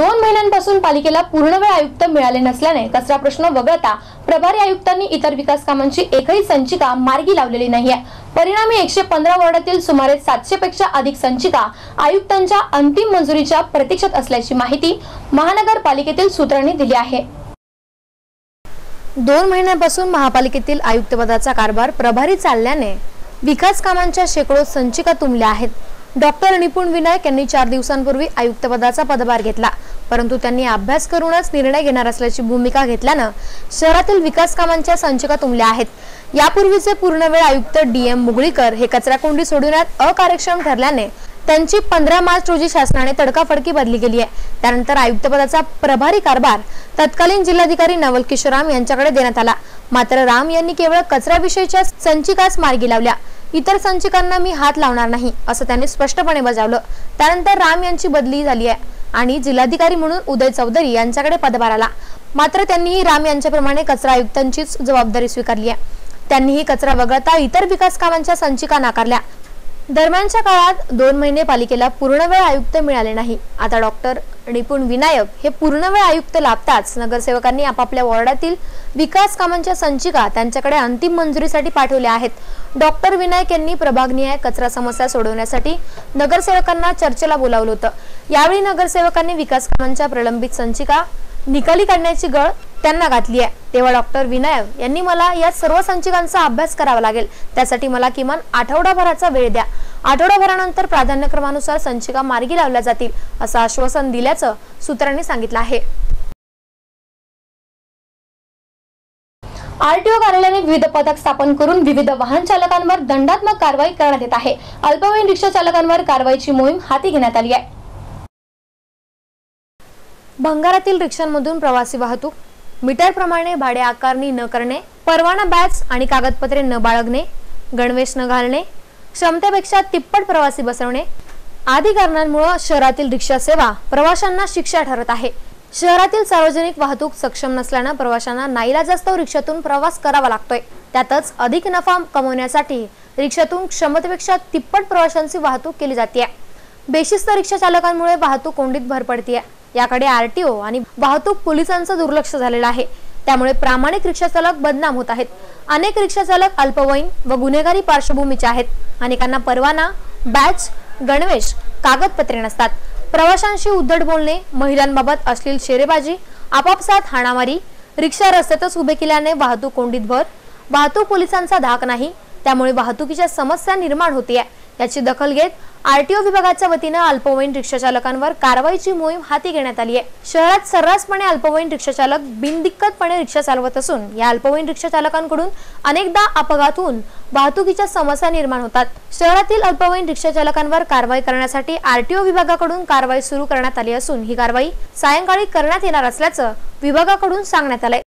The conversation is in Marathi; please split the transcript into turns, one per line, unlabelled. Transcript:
2 महिन्यांपासून पालिकेला पूर्णवेळ आयुक्त मिळाले नसल्याने कचरा प्रश्न वगळता प्रभारी आयुक्तांनी इतर विकास कामांची एकही संचिका मार्गी लावलेली नाहीये। परिणामी 115 वॉर्डातील सुमारे 700 पेक्षा अधिक संचिका आयुक्तांच्या अंतिम मंजुरीच्या प्रतीक्षेत असल्याची माहिती महानगरपालिकेतील सूत्रांनी दिली आहे। 2 महिन्यांपासून महापालिकेतील आयुक्तपदाचा कारभार प्रभारी चालल्याने विकास कामांच्या शेकडो संचिका तुंबल्या आहेत। डॉक्टर निपुण विनायक यांनी 4 दिवसांपूर्वी आयुक्तपदाचा पदभार घेतला, परंतु त्यांनी अभ्यास करूनच निर्णय घेणार असल्याची भूमिका घेतल्याने शहरातील विकास कामांच्या संचिका तुंबल्या आहेत। यापूर्वीचे पूर्णवेळ आयुक्त DM मुगळीकर हे कचराकोंडी सोडवण्यात अकार्यक्षम ठरल्याने त्यांची 15 मार्च रोजी शासनाने तडकाफडकी बदली केली आहे। त्यानंतर आयुक्तपदाचा प्रभारी कारभार तत्कालीन जिल्हाधिकारी नवल किशोर राम यांच्याकडे देण्यात आला। मात्र राम यांनी केवळ कचराविषयीच्या संचिकाच मार्गी लावल्या, इतर संचिकांना मी हात लावणार नाही असं त्यांनी स्पष्टपणे बजावलं। त्यानंतर राम यांची बदली झाली आहे आणि जिल्हाधिकारी म्हणून उदय चौधरी यांच्याकडे पदभार आला। मात्र त्यांनीही राम यांच्याप्रमाणे कचरा आयुक्तांचीच जबाबदारी स्वीकारली आहे। त्यांनीही कचरा वगळता इतर विकास कामांच्या संचिका नाकारल्या। दरम्यानच्या काळात 2 महिने पालिकेला पूर्णवेळ आयुक्त मिळाले नाही। आता डॉक्टर निपुण विनायक हे पूर्णवेळ आयुक्त लाभताच नगरसेवकांनी आपापल्या वॉर्डातील विकास कामांच्या संचिका त्यांच्याकडे अंतिम मंजुरीसाठी पाठवल्या आहेत। डॉक्टर विनायक यांनी प्रभागनिहाय कचरा समस्या सोडवण्यासाठी नगरसेवकांना चर्चेला बोलावलं होतं। यावेळी नगरसेवकांनी विकास कामांच्या प्रलंबित संचिका निकाली काढण्याची गळ त्यांना घातली आहे। तेव्हा डॉक्टर विनायक यांनी मला या सर्व संचिकांचा अभ्यास करावा लागेल, त्यासाठी मला किमान आठवडाभराचा वेळ द्या। आठवडाभरानंतर प्राधान्यक्रमानुसार संचिका मार्गी लावल्या जातील असं आश्वासन दिल्याचं सूत्रांनी सांगितलं आहे। आरटीओ कार्यालयाने विविध पथक स्थापन करून विविध वाहन चालकांवर दंडात्मक कारवाई करण्यात येत आहे। अल्पवयीन रिक्षा चालकांवर कारवाईची मोहीम हाती घेण्यात आली आहे। भंगारातील रिक्षांमधून प्रवासी वाहतूक, मीटर प्रमाणे भाडे आकारणी न करणे, परवाना बॅच आणि कागदपत्रे न बाळगणे, गणवेश न घालणे, क्षमतेपेक्षा तिप्पट प्रवासी बसवणे आदी कारणांमुळे शहरातील रिक्षा सेवा प्रवाशांना शिक्षा ठरत आहे। शहरातील सार्वजनिक वाहतूक सक्षम नसल्याने प्रवाशांना नाईलाजास्तव रिक्षातून प्रवास करावा लागतोय। त्यातच अधिक नफा कमवण्यासाठी रिक्षातून क्षमतेपेक्षा तिप्पट प्रवाशांची वाहतूक केली जाते। बेशिस्त रिक्षा चालकांमुळे वाहतूक कोंडीत भर पडते। याकडे आरटीओ आणि वाहतूक पोलिसांचं दुर्लक्ष झालेलं आहे। त्यामुळे प्रामाणिक रिक्षा चालक बदनाम होत आहेत। अनेक रिक्षा चालक अल्पवयीन व गुन्हेगारी पार्श्वभूमीचे आहेत। अनेकांना परवाना, बॅच, गणवेश, कागदपत्रे नसतात। प्रवाशांशी उद्धट बोलणे, महिलांबाबत अश्लील शेरेबाजी, आपापसात हाणामारी, रिक्षा रस्त्यातच उभे केल्याने वाहतूक कोंडीत भर, वाहतूक पोलिसांचा धाक नाही, त्यामुळे वाहतुकीच्या समस्या निर्माण होते। याची दखल घेत आरटीओ विभागाच्या वतीने अल्पवयीन रिक्षा चालकांवर कारवाईची मोहीम हाती घेण्यात आली आहे। शहरात सर्रासपणे अल्पवयीन रिक्षा चालक बिनदिक्कतपणे रिक्षा चालवत असून या अल्पवयीन रिक्षा चालकांकडून अनेकदा अपघात होऊन वाहतुकीच्या समस्या निर्माण होतात। शहरातील अल्पवयीन रिक्षा चालकांवर कारवाई करण्यासाठी आरटीओ विभागाकडून कारवाई सुरू करण्यात आली असून ही कारवाई सायंकाळी करण्यात येणार असल्याचं विभागाकडून सांगण्यात आलंय।